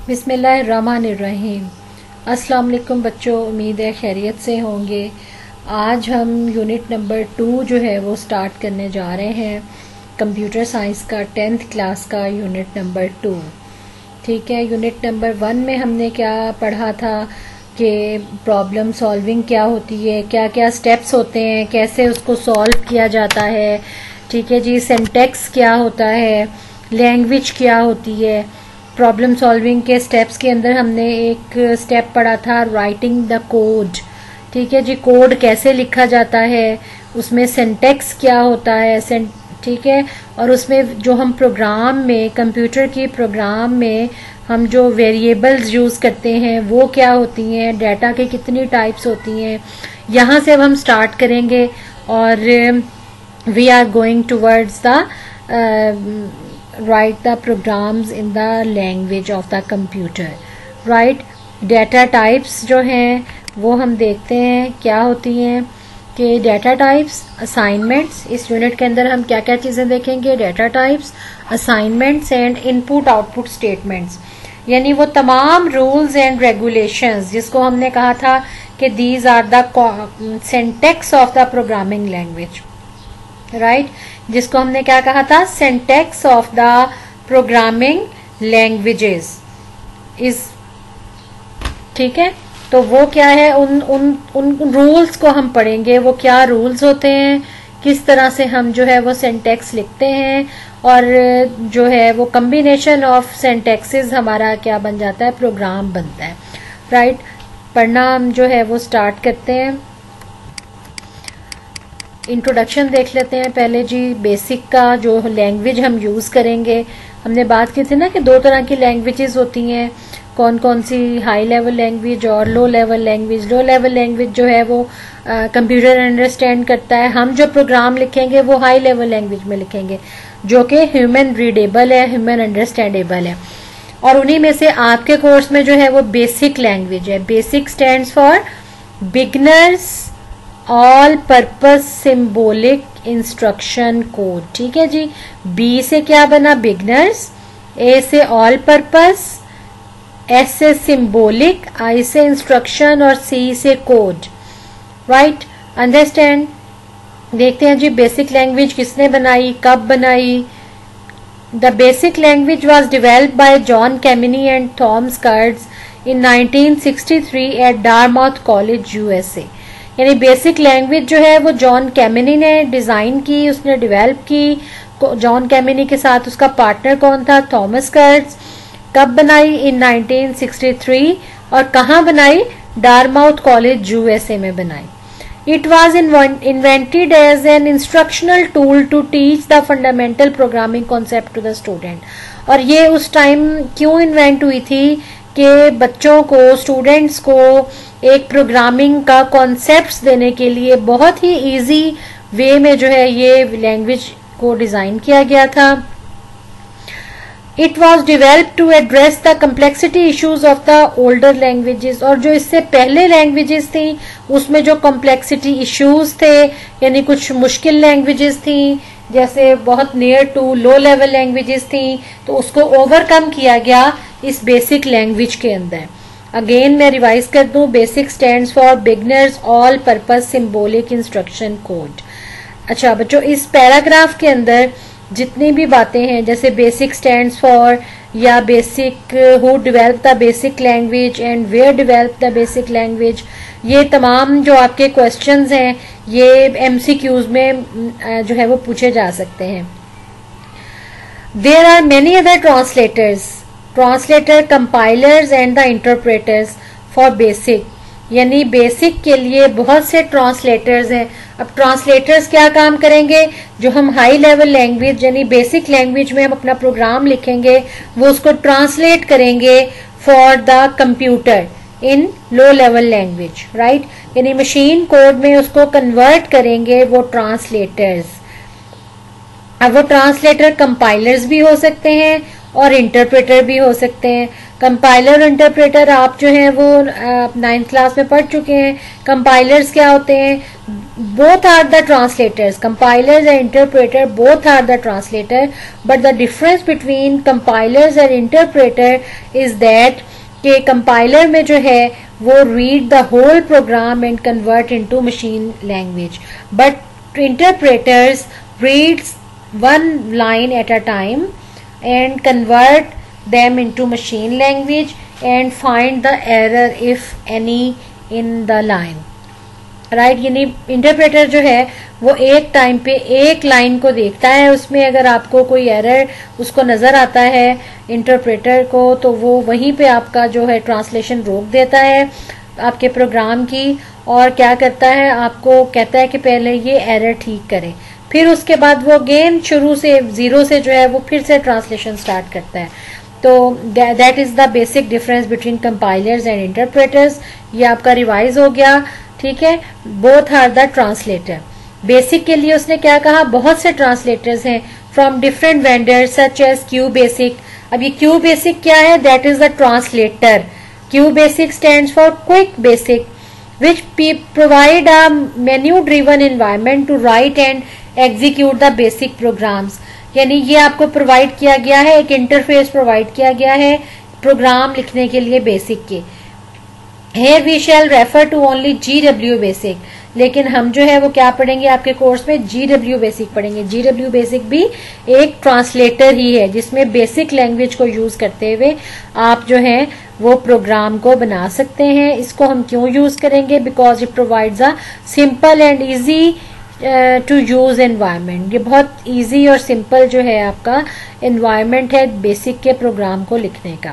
बिस्मिल्लाहिर्रहमानिर्रहीम। अस्सलाम वालेकुम बच्चों, उम्मीद है खैरियत से होंगे। आज हम यूनिट नंबर 2 जो है वो स्टार्ट करने जा रहे हैं, कंप्यूटर साइंस का 10th क्लास का यूनिट नंबर 2। ठीक है, यूनिट नंबर 1 में हमने क्या पढ़ा था कि प्रॉब्लम सॉल्विंग क्या होती है, क्या क्या स्टेप्स होते हैं, कैसे उसको सॉल्व किया जाता है। ठीक है जी, सिंटैक्स क्या होता है, लैंग्वेज क्या होती है। प्रॉब्लम सॉल्विंग के स्टेप्स के अंदर हमने एक स्टेप पढ़ा था राइटिंग द कोड। ठीक है जी, कोड कैसे लिखा जाता है, उसमें सिंटैक्स क्या होता है। ठीक है, और उसमें जो हम प्रोग्राम में, कंप्यूटर की प्रोग्राम में हम जो वेरिएबल्स यूज़ करते हैं वो क्या होती हैं, डाटा की कितनी टाइप्स होती हैं। यहाँ से अब हम स्टार्ट करेंगे और we are going towards the write the programs in the language of the computer, right। data types जो हैं वो हम देखते हैं क्या होती हैं कि data types, assignments। इस यूनिट के अंदर हम क्या क्या चीज़ें देखेंगे, data types, assignments and input output statements, यानी वो तमाम rules and regulations जिसको हमने कहा था कि these are the syntax of the programming language, right जिसको हमने क्या कहा था, syntax of the programming languages is. ठीक है, तो वो क्या है, उन रूल्स को हम पढ़ेंगे, वो क्या रूल्स होते हैं, किस तरह से हम जो है वो सिंटैक्स लिखते हैं, और जो है वो कम्बिनेशन ऑफ सिंटैक्सेस हमारा क्या बन जाता है, प्रोग्राम बनता है। राइट, पढ़ना हम जो है वो स्टार्ट करते हैं। इंट्रोडक्शन देख लेते हैं पहले जी। बेसिक का जो लैंग्वेज हम यूज़ करेंगे, हमने बात की थी ना कि 2 तरह की लैंग्वेजेस होती हैं, कौन कौन सी, हाई लेवल लैंग्वेज और low level language. Low level language जो है वो कंप्यूटर अंडरस्टैंड करता है। हम जो प्रोग्राम लिखेंगे वो हाई लेवल लैंग्वेज में लिखेंगे जो कि ह्यूमन रीडेबल है, ह्यूमन अंडरस्टैंडेबल है। और उन्हीं में से आपके कोर्स में जो है वो बेसिक लैंग्वेज है। BASIC stands for beginners all purpose symbolic instruction code. ठीक है जी, बी से क्या बना, बिगनर्स, ए से ऑल पर्पस, एस से सिंबॉलिक, आई से इंस्ट्रक्शन और सी से कोड। Right, understand. देखते हैं जी बेसिक लैंग्वेज किसने बनाई, कब बनाई। The BASIC language was developed by John Kemeny and Thomas Kurtz in 1963 at Dartmouth College USA. यानी बेसिक लैंग्वेज जो है वो जॉन कैमिनी ने डिजाइन की, उसने डेवलप की। जॉन कैमिनी के साथ उसका पार्टनर कौन था, थॉमस कर्ट्ज। कब बनाई, इन 1963। और कहाँ बनाई, डारमाउथ कॉलेज यूएसए में बनाई। It was invented as an instructional tool to teach the fundamental programming concept to the student. और ये उस टाइम क्यों इन्वेंट हुई थी कि बच्चों को, स्टूडेंट्स को एक प्रोग्रामिंग का कॉन्सेप्ट्स देने के लिए बहुत ही इजी वे में जो है ये लैंग्वेज को डिजाइन किया गया था। It was develop to address the complexity issues of the older languages. और जो इससे पहले लैंग्वेजेस थी उसमें जो कम्प्लेक्सिटी इश्यूज थे, यानी कुछ मुश्किल लैंग्वेजेस थी, जैसे बहुत near to low level languages थी, तो उसको ओवरकम किया गया इस बेसिक लैंग्वेज के अंदर। अगेन मैं रिवाइज कर दूं, BASIC stands for beginners all purpose symbolic instruction code. अच्छा बच्चों, इस पैराग्राफ के अंदर जितनी भी बातें हैं, जैसे बेसिक स्टैंड्स फॉर या BASIC, who develop the BASIC language and where develop the BASIC language, ये तमाम जो आपके क्वेश्चंस हैं ये एमसीक्यूज में जो है वो पूछे जा सकते हैं। There are many other translator, compilers and the interpreters for BASIC. यानी बेसिक के लिए बहुत से ट्रांसलेटर्स हैं। अब ट्रांसलेटर्स क्या काम करेंगे, जो हम हाई लेवल लैंग्वेज यानी बेसिक लैंग्वेज में हम अपना प्रोग्राम लिखेंगे वो उसको ट्रांसलेट करेंगे for the computer in low level language. Right, यानी मशीन कोड में उसको कन्वर्ट करेंगे वो ट्रांसलेटर्स। अब वो ट्रांसलेटर कंपाइलर्स भी हो सकते हैं और इंटरप्रेटर भी हो सकते हैं। कंपाइलर और इंटरप्रेटर आप जो हैं वो 9th क्लास में पढ़ चुके हैं। कंपाइलर्स क्या होते हैं, both are the translators, compilers and interpreter both are the translator, but the difference between compilers and interpreter is that कि compiler में जो है वो read the whole program and convert into machine language, but interpreters reads one line at a time and convert them into machine language and find the error if any in the line. Right यानी interpreter जो है वो एक time पे एक line को देखता है, उसमें अगर आपको कोई एरर उसको नजर आता है इंटरप्रेटर को तो वो वहीं पे आपका जो है ट्रांसलेशन रोक देता है आपके प्रोग्राम की, और क्या करता है आपको कहता है कि पहले ये एरर ठीक करें, फिर उसके बाद वो अगेन शुरू से जीरो से जो है वो फिर से ट्रांसलेशन स्टार्ट करता है. तो that is the basic difference between compilers and interpreters. ये आपका रिवाइज हो गया. ठीक है, both are the translator. BASIC के लिए उसने क्या कहा, बहुत से ट्रांसलेटर्स हैं from different vendors such as Q BASIC. अब ये क्यू बेसिक क्या है, that is the translator. Q BASIC stands for quick BASIC which provide a menu driven environment to write and execute the basic programs. यानी ये आपको provide किया गया है, एक इंटरफेस प्रोवाइड किया गया है प्रोग्राम लिखने के लिए बेसिक के. Here we shall refer to only GW basic. लेकिन हम जो है वो क्या पढ़ेंगे आपके कोर्स में, GW बेसिक पढ़ेंगे. GW बेसिक भी एक ट्रांसलेटर ही है जिसमें बेसिक लैंग्वेज को यूज करते हुए आप जो है वो प्रोग्राम को बना सकते हैं. इसको हम क्यों यूज करेंगे, because it provides a simple and easy to use environment. ये बहुत इजी और सिंपल जो है आपका एनवायरनमेंट है बेसिक के प्रोग्राम को लिखने का.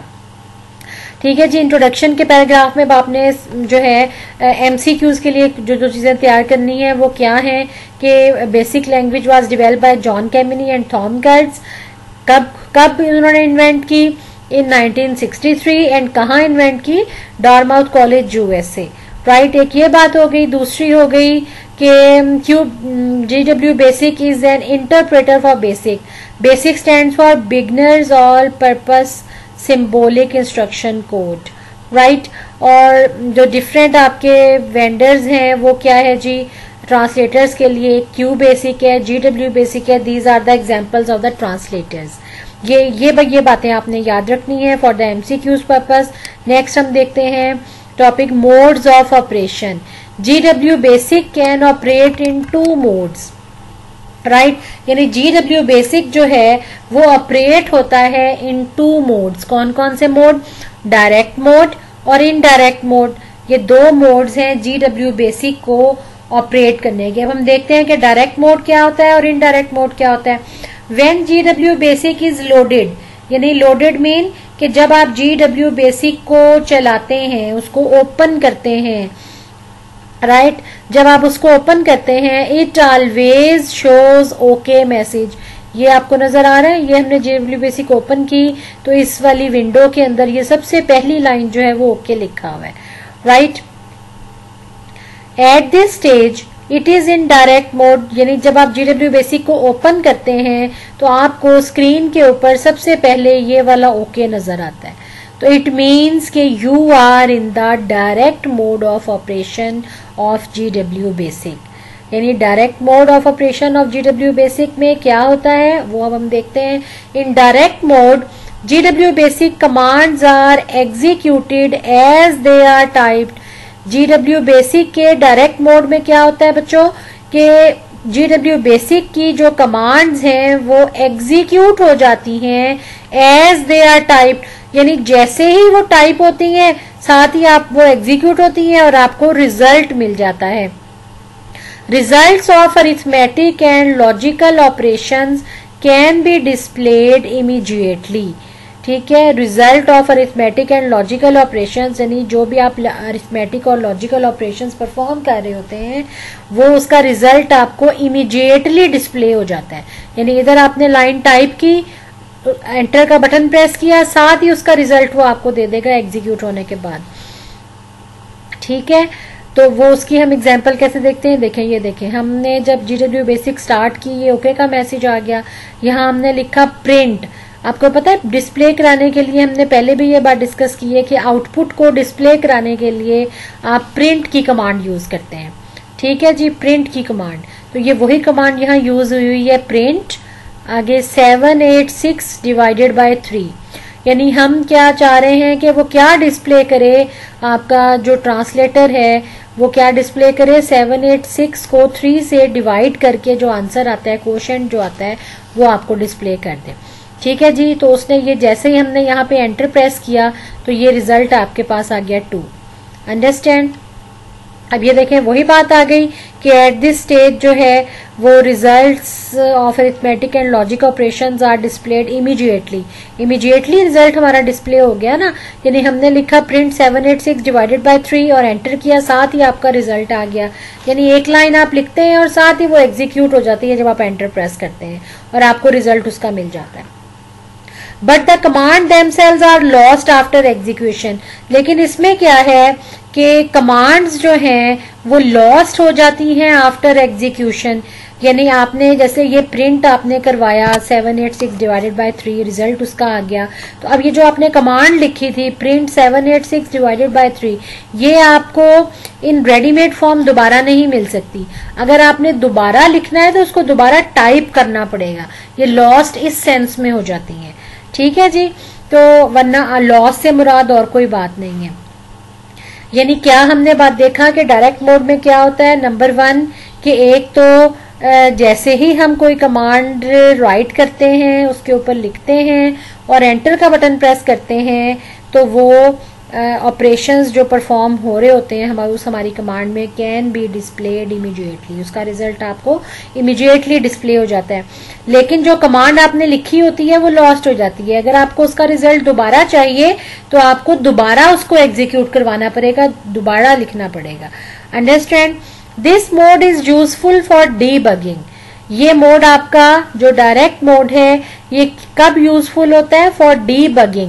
ठीक है जी. इंट्रोडक्शन के पैराग्राफ में आपने जो है MCQs के लिए जो चीज़ें तैयार करनी है वो क्या है कि BASIC language was developed by John Kemeny and Thom Kurtz. कब उन्होंने इन्वेंट की, इन 1963. एंड कहाँ इन्वेंट की, डारमाउथ कॉलेज USA. राइट, एक ये बात हो गई. दूसरी हो गई कि GW BASIC is an interpreter for BASIC. BASIC stands for beginners all purpose symbolic instruction code. Right, और जो डिफरेंट आपके वेंडर्स हैं वो क्या है जी, ट्रांसलेटर्स के लिए क्यू बेसिक है, GW बेसिक है. These are the examples of the translators. ये बातें आपने याद रखनी है for the MCQs purpose. Next हम देखते हैं topic modes of operation. GW BASIC can operate in 2 modes. Right, यानी GW बेसिक जो है वो ऑपरेट होता है इन 2 मोड्स. कौन कौन से मोड, डायरेक्ट मोड और इनडायरेक्ट मोड. ये 2 मोड्स हैं GW बेसिक को ऑपरेट करने के. अब हम देखते हैं कि डायरेक्ट मोड क्या होता है और इनडायरेक्ट मोड क्या होता है. When GW BASIC is loaded, यानी लोडेड मीन कि जब आप GW बेसिक को चलाते हैं, उसको ओपन करते हैं. राइट, जब आप उसको ओपन करते हैं, it always shows okay message. ये आपको नजर आ रहा है, ये हमने GW बेसिक ओपन की तो इस वाली विंडो के अंदर ये सबसे पहली लाइन जो है वो ओके लिखा हुआ है. Right, at this stage it is in direct mode. यानी जब आप GW बेसिक को ओपन करते हैं तो आपको स्क्रीन के ऊपर सबसे पहले ये वाला ओके नजर आता है. तो इट मीन्स कि you are in the direct mode of operation of GW basic. यानी direct mode of operation of GW basic में क्या होता है वो अब हम देखते हैं. In direct mode GW basic commands are executed as they are typed. GW basic के डायरेक्ट मोड में क्या होता है बच्चों कि GW बेसिक की जो कमांड्स हैं वो एग्जीक्यूट हो जाती हैं एज दे आर टाइप्ड. यानी जैसे ही वो टाइप होती हैं साथ ही आप वो एग्जीक्यूट होती हैं और आपको रिजल्ट मिल जाता है. Results of arithmetic and logical operations can be displayed immediately. ठीक है, result of arithmetic and logical operations यानी जो भी आप अरिथमेटिक और लॉजिकल ऑपरेशंस परफॉर्म कर रहे होते हैं वो उसका रिजल्ट आपको इमीडिएटली डिस्प्ले हो जाता है. यानी इधर आपने लाइन टाइप की, एंटर का बटन प्रेस किया, साथ ही उसका रिजल्ट वो आपको दे देगा एग्जीक्यूट होने के बाद. ठीक है, तो वो उसकी हम एग्जांपल कैसे देखते हैं. देखें, ये देखें, हमने जब GW बेसिक स्टार्ट की ये ओके का मैसेज आ गया. यहाँ हमने लिखा प्रिंट. आपको पता है डिस्प्ले कराने के लिए हमने पहले भी ये बात डिस्कस की है कि आउटपुट को डिस्प्ले कराने के लिए आप प्रिंट की कमांड यूज करते हैं. ठीक है जी, प्रिंट की कमांड, तो ये वही कमांड यहाँ यूज हुई है, प्रिंट आगे 786 डिवाइडेड बाय 3, यानी हम क्या चाह रहे हैं कि वो क्या डिस्प्ले करे, आपका जो ट्रांसलेटर है वो क्या डिस्प्ले करे, 786 को 3 से डिवाइड करके जो आंसर आता है, क्वोशंट जो आता है वो आपको डिस्प्ले कर दे। ठीक है जी, तो उसने ये जैसे ही हमने यहाँ पे एंटर प्रेस किया तो ये रिजल्ट आपके पास आ गया 2। अंडरस्टैंड। अब ये देखें वही बात आ गई कि एट दिस स्टेज जो है वो results of arithmetic and logic operations are displayed immediately result हमारा डिस्प्ले हो गया ना, यानी हमने लिखा प्रिंट 786 डिवाइडेड बाय 3 और एंटर किया, साथ ही आपका रिजल्ट आ गया। यानी एक लाइन आप लिखते हैं और साथ ही वो एग्जीक्यूट हो जाती है जब आप एंटर प्रेस करते हैं और आपको रिजल्ट उसका मिल जाता है। But the command themselves are lost after execution, लेकिन इसमें क्या है कि कमांड्स जो हैं वो लॉस्ट हो जाती हैं आफ्टर एग्जीक्यूशन। यानी आपने जैसे ये प्रिंट आपने करवाया 786 डिवाइडेड बाय 3, रिजल्ट उसका आ गया, तो अब ये जो आपने कमांड लिखी थी प्रिंट 786 डिवाइडेड बाय 3, ये आपको इन रेडीमेड फॉर्म दोबारा नहीं मिल सकती। अगर आपने दोबारा लिखना है तो उसको दोबारा टाइप करना पड़ेगा, ये लॉस्ट इस सेंस में हो जाती है। ठीक है जी, तो वरना लॉस से मुराद और कोई बात नहीं है। यानी क्या हमने बात देखा कि डायरेक्ट मोड में क्या होता है, नंबर 1 कि एक तो जैसे ही हम कोई कमांड राइट करते हैं उसके ऊपर लिखते हैं और एंटर का बटन प्रेस करते हैं तो वो ऑपरेशंस जो परफॉर्म हो रहे होते हैं हमारी कमांड में कैन बी डिस्प्लेड इमीडिएटली, उसका रिजल्ट आपको इमीडिएटली डिस्प्ले हो जाता है। लेकिन जो कमांड आपने लिखी होती है वो लॉस्ट हो जाती है। अगर आपको उसका रिजल्ट दोबारा चाहिए तो आपको दोबारा उसको एग्जीक्यूट करवाना पड़ेगा, दोबारा लिखना पड़ेगा। Understand. This mode is useful for debugging, ये मोड आपका जो डायरेक्ट मोड है ये कब यूजफुल होता है, for debugging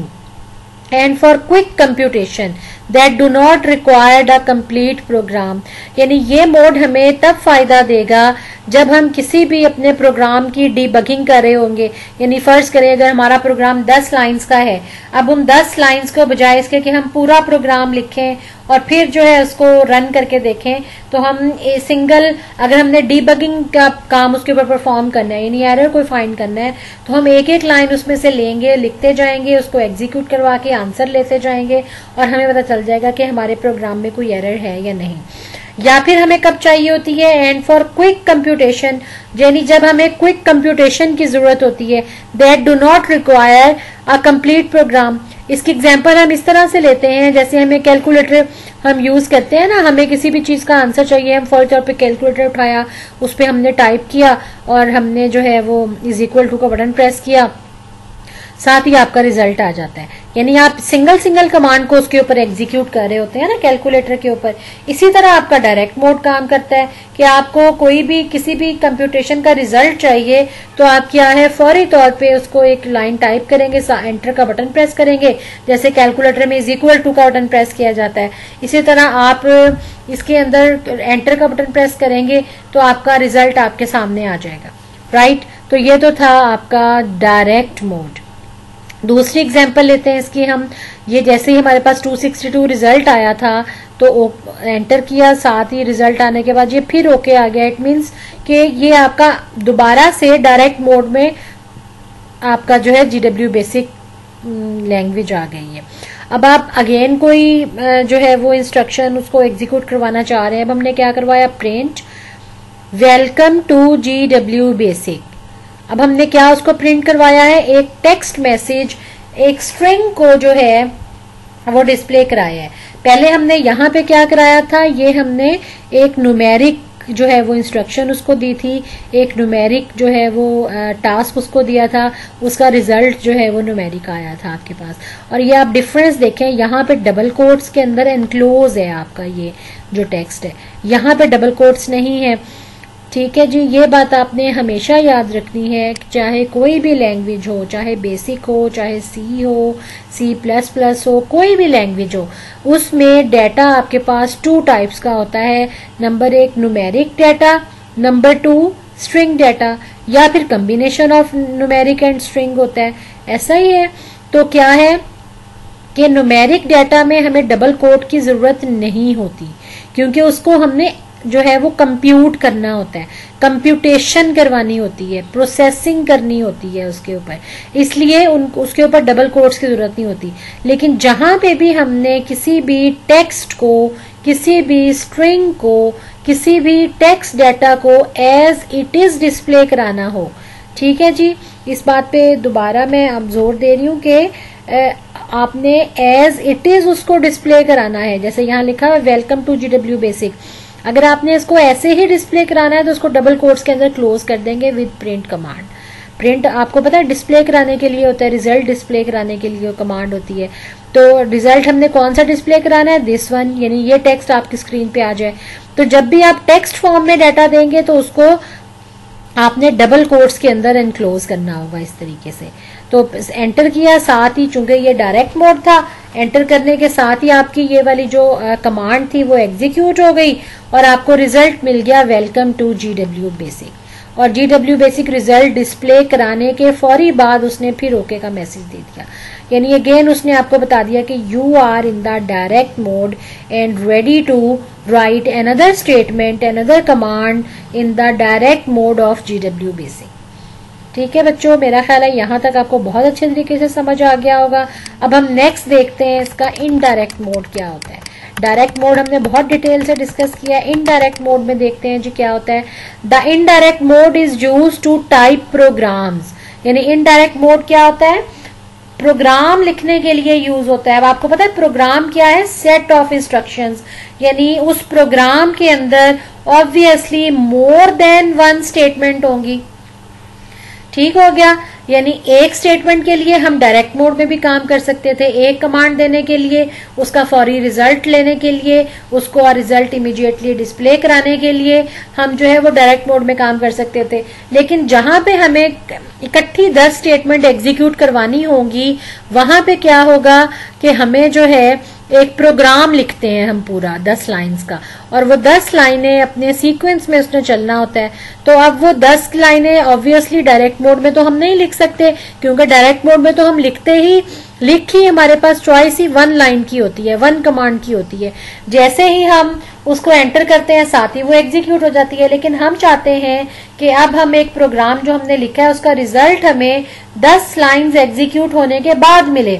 and for quick computation that do not require a complete program। यानी ये मोड हमें तब फायदा देगा जब हम किसी भी अपने प्रोग्राम की डीबगिंग कर रहे होंगे। यानी फर्ज करें अगर हमारा प्रोग्राम 10 लाइंस का है, अब हम 10 लाइंस को बजाय इसके कि हम पूरा प्रोग्राम लिखें और फिर जो है उसको रन करके देखें, तो हम सिंगल अगर हमने डीबगिंग का काम उसके ऊपर परफॉर्म करना है यानी एरर को फाइंड करना है तो हम एक एक लाइन उसमें से लेंगे, लिखते जाएंगे, उसको एग्जीक्यूट करवा के आंसर लेते जाएंगे और हमें पता चल जाएगा कि हमारे प्रोग्राम में कोई एरर है या नहीं। या फिर हमें कब चाहिए होती है, एंड फॉर क्विक कंप्यूटेशन, यानी जब हमें क्विक कंप्यूटेशन की जरूरत होती है, that do not require a complete program. इसकी एग्जांपल हम इस तरह से लेते हैं जैसे हमें कैलकुलेटर हम यूज करते हैं ना, हमें किसी भी चीज का आंसर चाहिए, हम फॉर तौर पे कैलकुलेटर उठाया, उस पर हमने टाइप किया और हमने जो है वो इज इक्वल टू का बटन प्रेस किया, साथ ही आपका रिजल्ट आ जाता है। यानी आप सिंगल कमांड को उसके ऊपर एग्जीक्यूट कर रहे होते हैं ना कैलकुलेटर के ऊपर। इसी तरह आपका डायरेक्ट मोड काम करता है कि आपको कोई भी किसी भी कंप्यूटेशन का रिजल्ट चाहिए तो आप क्या है फौरी तौर पे उसको एक लाइन टाइप करेंगे, एंटर का बटन प्रेस करेंगे, जैसे कैलकुलेटर में इज इक्वल टू का बटन प्रेस किया जाता है, इसी तरह आप इसके अंदर एंटर का बटन प्रेस करेंगे तो आपका रिजल्ट आपके सामने आ जाएगा। राइट, तो ये तो था आपका डायरेक्ट मोड। दूसरी एग्जांपल लेते हैं इसकी हम, ये जैसे ही हमारे पास 262 रिजल्ट आया था तो एंटर किया, साथ ही रिजल्ट आने के बाद ये फिर ओके आ गया। इट मींस कि ये आपका दोबारा से डायरेक्ट मोड में आपका जो है GW बेसिक लैंग्वेज आ गई है। अब आप अगेन कोई जो है वो इंस्ट्रक्शन उसको एग्जीक्यूट करवाना चाह रहे हैं। अब हमने क्या करवाया, print welcome to GW basic. अब हमने क्या उसको प्रिंट करवाया है, एक टेक्स्ट मैसेज, एक स्ट्रिंग को जो है वो डिस्प्ले कराया है। पहले हमने यहाँ पे क्या कराया था, ये हमने एक न्यूमेरिक जो है वो इंस्ट्रक्शन उसको दी थी, एक न्यूमेरिक जो है वो टास्क उसको दिया था, उसका रिजल्ट जो है वो न्यूमेरिक आया था आपके पास। और ये आप डिफरेंस देखें, यहाँ पे डबल कोट्स के अंदर एनक्लोज है आपका ये जो टेक्स्ट है, यहाँ पे डबल कोट्स नहीं है। ठीक है जी, ये बात आपने हमेशा याद रखनी है कि चाहे कोई भी लैंग्वेज हो, चाहे बेसिक हो, चाहे C हो, C++ हो, कोई भी लैंग्वेज हो, उसमें डाटा आपके पास 2 टाइप्स का होता है। Number 1 numeric data, number 2 string data, या फिर combination of numeric and string होता है। ऐसा ही है, तो क्या है कि न्यूमेरिक डाटा में हमें डबल कोट की जरूरत नहीं होती क्योंकि उसको हमने जो है वो कंप्यूट करना होता है, कंप्यूटेशन करवानी होती है, प्रोसेसिंग करनी होती है उसके ऊपर, इसलिए उसके ऊपर डबल कोट्स की जरूरत नहीं होती। लेकिन जहां पे भी हमने किसी भी टेक्स्ट को, किसी भी स्ट्रिंग को, किसी भी टेक्स्ट डाटा को एज इट इज डिस्प्ले कराना हो, ठीक है जी, इस बात पे दोबारा मैं अब जोर दे रही हूँ कि आपने एज इट इज उसको डिस्प्ले कराना है। जैसे यहाँ लिखा है वेलकम टू GW बेसिक, अगर आपने इसको ऐसे ही डिस्प्ले कराना है तो उसको डबल कोट्स के अंदर क्लोज कर देंगे विद प्रिंट कमांड। प्रिंट आपको पता है डिस्प्ले कराने के लिए होता है, रिजल्ट डिस्प्ले कराने के लिए कमांड होती है। तो रिजल्ट हमने कौन सा डिस्प्ले कराना है, दिस वन, यानी ये टेक्स्ट आपकी स्क्रीन पे आ जाए। तो जब भी आप टेक्स्ट फॉर्म में डाटा देंगे तो उसको आपने डबल कोट्स के अंदर एनक्लोज करना होगा इस तरीके से। तो एंटर किया, साथ ही चूंकि ये डायरेक्ट मोड था, एंटर करने के साथ ही आपकी ये वाली जो कमांड थी वो एग्जीक्यूट हो गई और आपको रिजल्ट मिल गया वेलकम टू GW बेसिक। और GW बेसिक रिजल्ट डिस्प्ले कराने के फौरी बाद उसने फिर ओके का मैसेज दे दिया, यानी अगेन उसने आपको बता दिया कि you are in the direct mode and ready to write another statement, another command in the direct mode of GW basic. ठीक है बच्चों, मेरा ख्याल है यहाँ तक आपको बहुत अच्छे तरीके से समझ आ गया होगा। अब हम नेक्स्ट देखते हैं इसका इनडायरेक्ट मोड क्या होता है। डायरेक्ट मोड हमने बहुत डिटेल से डिस्कस किया, इनडायरेक्ट मोड में देखते हैं जी क्या होता है। The indirect mode is used to type programs, यानी इनडायरेक्ट मोड क्या होता है, प्रोग्राम लिखने के लिए यूज होता है। अब आपको पता है प्रोग्राम क्या है, सेट ऑफ इंस्ट्रक्शंस, यानी उस प्रोग्राम के अंदर obviously more than one statement होंगी। ठीक हो गया, यानी एक स्टेटमेंट के लिए हम डायरेक्ट मोड में भी काम कर सकते थे, एक कमांड देने के लिए, उसका फौरी रिजल्ट लेने के लिए, उसको रिजल्ट इमीडिएटली डिस्प्ले कराने के लिए हम जो है वो डायरेक्ट मोड में काम कर सकते थे। लेकिन जहां पे हमें इकट्ठी 10 स्टेटमेंट एग्जीक्यूट करवानी होंगी, वहां पे क्या होगा कि हमें जो है एक प्रोग्राम लिखते हैं हम पूरा 10 लाइंस का, और वो 10 लाइनें अपने सीक्वेंस में उसने चलना होता है। तो अब वो 10 लाइनें ऑब्वियसली डायरेक्ट मोड में तो हम नहीं लिख सकते, क्योंकि डायरेक्ट मोड में तो हम लिखते ही हमारे पास चॉइस ही 1 लाइन की होती है, 1 कमांड की होती है। जैसे ही हम उसको एंटर करते हैं साथ ही वो एग्जीक्यूट हो जाती है। लेकिन हम चाहते हैं कि अब हम एक प्रोग्राम जो हमने लिखा है उसका रिजल्ट हमें 10 लाइंस एग्जीक्यूट होने के बाद मिले।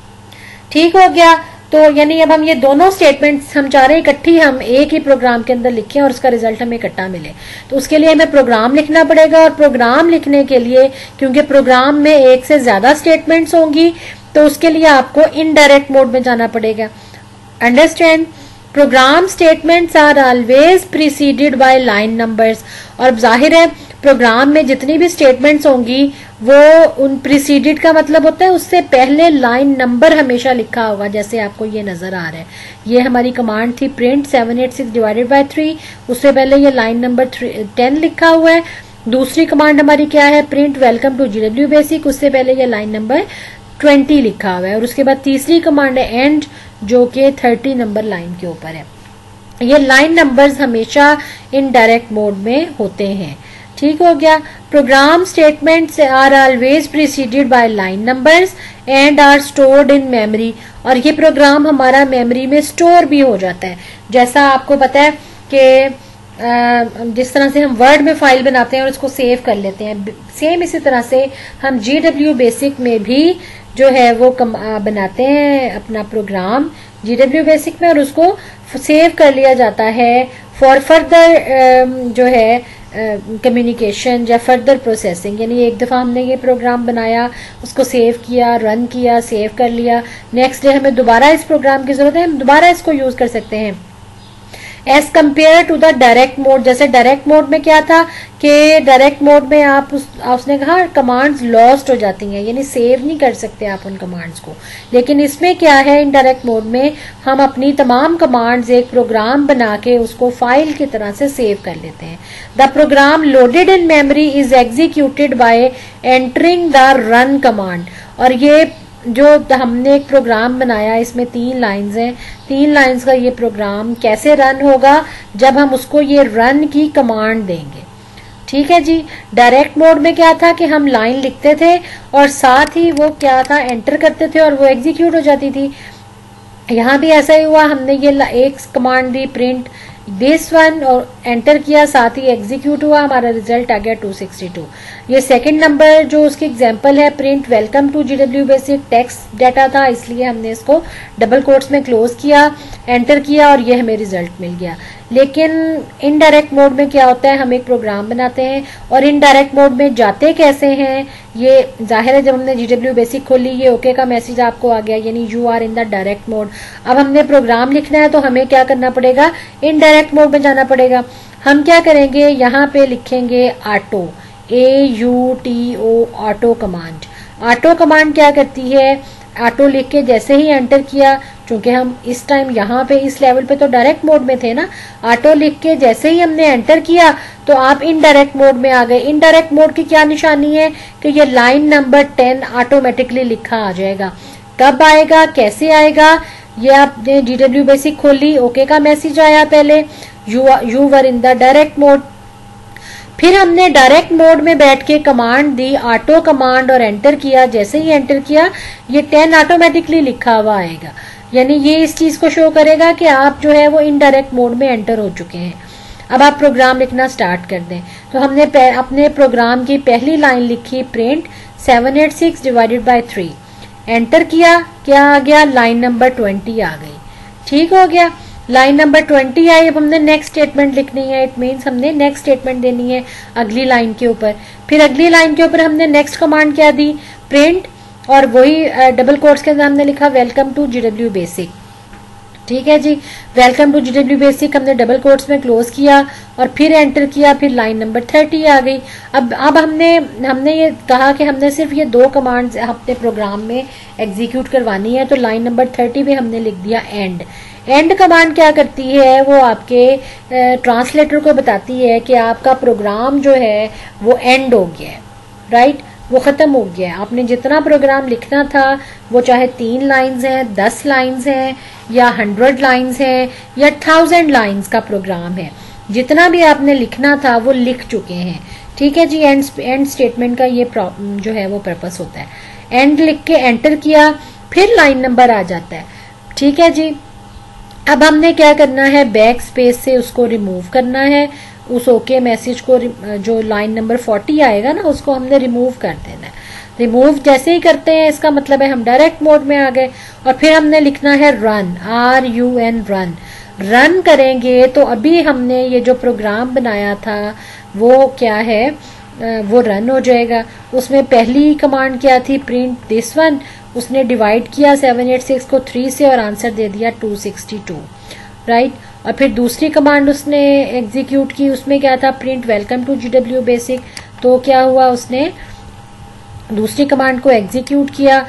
ठीक हो गया, तो यानी अब हम ये दोनों स्टेटमेंट्स हम चाह रहे हैं इकट्ठी हम एक ही प्रोग्राम के अंदर लिखें और उसका रिजल्ट हमें इकट्ठा मिले। तो उसके लिए हमें प्रोग्राम लिखना पड़ेगा, और प्रोग्राम लिखने के लिए क्योंकि प्रोग्राम में एक से ज्यादा स्टेटमेंट्स होंगी तो उसके लिए आपको इनडायरेक्ट मोड में जाना पड़ेगा। Understand, program statements are always preceded by line numbers, और जाहिर है प्रोग्राम में जितनी भी स्टेटमेंट्स होंगी वो उन प्रीसीडेड का मतलब होता है उससे पहले लाइन नंबर हमेशा लिखा होगा। जैसे आपको ये नजर आ रहा है, ये हमारी कमांड थी प्रिंट 786 डिवाइडेड बाय 3, उससे पहले ये लाइन नंबर 10 लिखा हुआ है। दूसरी कमांड हमारी क्या है, print welcome to GW basic, उससे पहले ये लाइन नंबर 20 लिखा हुआ है। और उसके बाद तीसरी कमांड है एंड, जो कि 30 नंबर लाइन के ऊपर है। ये लाइन नंबर्स हमेशा इनडायरेक्ट मोड में होते हैं। ठीक हो गया, program statements are always preceded by line numbers and are stored in memory, और ये प्रोग्राम हमारा मेमोरी में स्टोर भी हो जाता है। जैसा आपको पता है कि जिस तरह से हम वर्ड में फाइल बनाते हैं और उसको सेव कर लेते हैं, सेम इसी तरह से हम GW बेसिक में भी जो है वो बनाते हैं अपना प्रोग्राम GW बेसिक में, और उसको सेव कर लिया जाता है फॉर फर्दर जो है कम्युनिकेशन या फर्दर प्रोसेसिंग। यानी एक दफा हमने ये प्रोग्राम बनाया, उसको सेव किया, रन किया, सेव कर लिया, नेक्स्ट डे हमें दोबारा इस प्रोग्राम की जरूरत है, हम दोबारा इसको यूज कर सकते हैं। As compare to the direct mode, जैसे डायरेक्ट मोड में क्या था कि डायरेक्ट मोड में उसने कहा कमांड्स लॉस्ट हो जाती हैं, यानी सेव नहीं कर सकते आप उन कमांड्स को। लेकिन इसमें क्या है, इनडायरेक्ट मोड में हम अपनी तमाम कमांड्स एक प्रोग्राम बना के उसको फाइल की तरह से सेव कर लेते हैं। The program loaded in memory is executed by entering the run command, और ये जो हमने एक प्रोग्राम बनाया इसमें 3 लाइंस हैं, 3 लाइंस का ये प्रोग्राम कैसे रन होगा, जब हम उसको ये रन की कमांड देंगे। ठीक है जी, डायरेक्ट मोड में क्या था कि हम लाइन लिखते थे और साथ ही वो क्या था एंटर करते थे और वो एग्जीक्यूट हो जाती थी। यहाँ भी ऐसा ही हुआ, हमने ये एक कमांड दी प्रिंट दिस वन और एंटर किया, साथ ही एग्जीक्यूट हुआ, हमारा रिजल्ट आ गया 262। ये सेकंड नंबर जो उसकी एग्जांपल है, print welcome to GW basic, text data था इसलिए हमने इसको डबल कोट्स में क्लोज किया, एंटर किया और ये हमें रिजल्ट मिल गया। लेकिन इनडायरेक्ट मोड में क्या होता है, हम एक प्रोग्राम बनाते हैं और इनडायरेक्ट मोड में जाते कैसे हैं, ये जाहिर है जब हमने जीडब्ल्यू बेसिक खोली ये ओके का मैसेज आपको आ गया, यानी you are in the direct mode. अब हमने प्रोग्राम लिखना है तो हमें क्या करना पड़ेगा, इनडायरेक्ट मोड में जाना पड़ेगा। हम क्या करेंगे, यहाँ पे लिखेंगे auto, AUTO, auto command. Auto command क्या करती है, ऑटो लिख के जैसे ही एंटर किया, चूंकि हम इस टाइम यहाँ पे इस लेवल पे तो डायरेक्ट मोड में थे ना, ऑटो लिख के जैसे ही हमने एंटर किया तो आप इनडायरेक्ट मोड में आ गए। इनडायरेक्ट मोड की क्या निशानी है कि ये लाइन नंबर 10 ऑटोमेटिकली लिखा आ जाएगा। कब आएगा, कैसे आएगा, ये आपने जीडब्ल्यू बेसिक खोली, ओके का मैसेज आया, पहले you were in the direct mode. फिर हमने डायरेक्ट मोड में बैठ के कमांड दी, ऑटो कमांड, और एंटर किया। जैसे ही एंटर किया ये 10 ऑटोमेटिकली लिखा हुआ आएगा, यानी ये इस चीज को शो करेगा कि आप जो है वो इनडायरेक्ट मोड में एंटर हो चुके हैं। अब आप प्रोग्राम लिखना स्टार्ट कर दें। तो हमने अपने प्रोग्राम की पहली लाइन लिखी, प्रिंट 786 डिवाइडेड बाय 3, एंटर किया, क्या आ गया, लाइन नंबर 20 आ गई। ठीक हो गया, लाइन नंबर 20 आई। अब हमने नेक्स्ट स्टेटमेंट लिखनी है, इट मीन्स हमने नेक्स्ट स्टेटमेंट देनी है अगली लाइन के ऊपर। फिर अगली लाइन के ऊपर हमने नेक्स्ट कमांड क्या दी, प्रिंट, और वही डबल कोट्स के अंदर हमने लिखा वेलकम टू जीडब्ल्यू बेसिक। ठीक है जी, वेलकम टू जीडब्ल्यू बेसिक हमने डबल कोट्स में क्लोज किया और फिर एंटर किया, फिर लाइन नंबर 30 आ गई। अब हमने ये कहा कि हमने सिर्फ ये 2 कमांड्स अपने प्रोग्राम में एग्जीक्यूट करवानी है, तो लाइन नंबर 30 पे हमने लिख दिया एंड। एंड कमांड क्या करती है, वो आपके ट्रांसलेटर को बताती है कि आपका प्रोग्राम जो है वो एंड हो गया है, राइट, वो खत्म हो गया है। आपने जितना प्रोग्राम लिखना था, वो चाहे 3 लाइंस हैं, 10 लाइंस हैं, या 100 लाइंस हैं, या 1000 लाइंस का प्रोग्राम है, जितना भी आपने लिखना था वो लिख चुके हैं। ठीक है जी, एंड स्टेटमेंट का ये जो है वो पर्पस होता है। एंड लिख के एंटर किया, फिर लाइन नंबर आ जाता है। ठीक है जी, अब हमने क्या करना है, बैक स्पेस से उसको रिमूव करना है, उस ओके मैसेज को, जो लाइन नंबर 40 आएगा ना, उसको हमने रिमूव कर देना है। रिमूव जैसे ही करते हैं इसका मतलब है हम डायरेक्ट मोड में आ गए। और फिर हमने लिखना है रन, RUN, रन। रन करेंगे तो अभी हमने ये जो प्रोग्राम बनाया था वो क्या है, वो रन हो जाएगा। उसमें पहली कमांड क्या थी, प्रिंट दिस वन, उसने डिवाइड किया 786 को 3 से और आंसर दे दिया 262, राइट। और फिर दूसरी कमांड उसने एग्जीक्यूट की, उसमें क्या था, print welcome to GW basic. तो क्या हुआ, उसने दूसरी कमांड को एग्जीक्यूट किया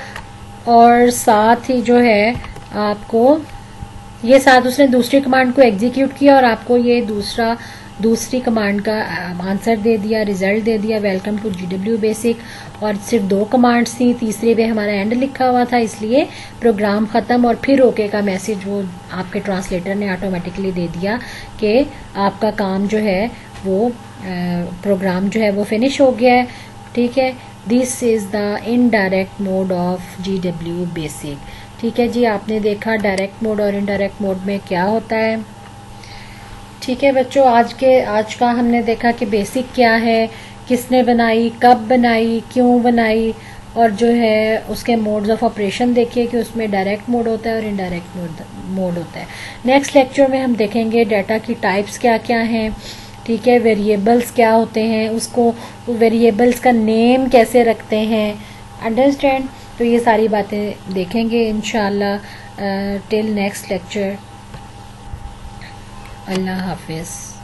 और साथ ही जो है आपको ये साथ उसने दूसरी कमांड को एग्जीक्यूट किया और आपको ये दूसरी कमांड का आंसर दे दिया, रिजल्ट दे दिया, वेलकम टू जीडब्ल्यू बेसिक। और सिर्फ 2 कमांड्स थी, तीसरे पे हमारा एंड लिखा हुआ था, इसलिए प्रोग्राम खत्म। और फिर ओके का मैसेज वो आपके ट्रांसलेटर ने ऑटोमेटिकली दे दिया कि आपका काम जो है वो प्रोग्राम जो है वो फिनिश हो गया है। ठीक है, this is the indirect mode of GW basic. ठीक है जी, आपने देखा डायरेक्ट मोड और इनडायरेक्ट मोड में क्या होता है। ठीक है बच्चों, आज का हमने देखा कि बेसिक क्या है, किसने बनाई, कब बनाई, क्यों बनाई, और जो है उसके मोड्स ऑफ ऑपरेशन देखिए कि उसमें डायरेक्ट मोड होता है और इनडायरेक्ट मोड होता है। नेक्स्ट लेक्चर में हम देखेंगे डाटा की टाइप्स क्या क्या हैं। ठीक है, वेरिएबल्स क्या होते हैं, उसको वेरिएबल्स का नेम कैसे रखते हैं, अंडरस्टैंड। तो ये सारी बातें देखेंगे इंशाल्लाह। टिल नेक्स्ट लेक्चर, अल्लाह हाफिज़।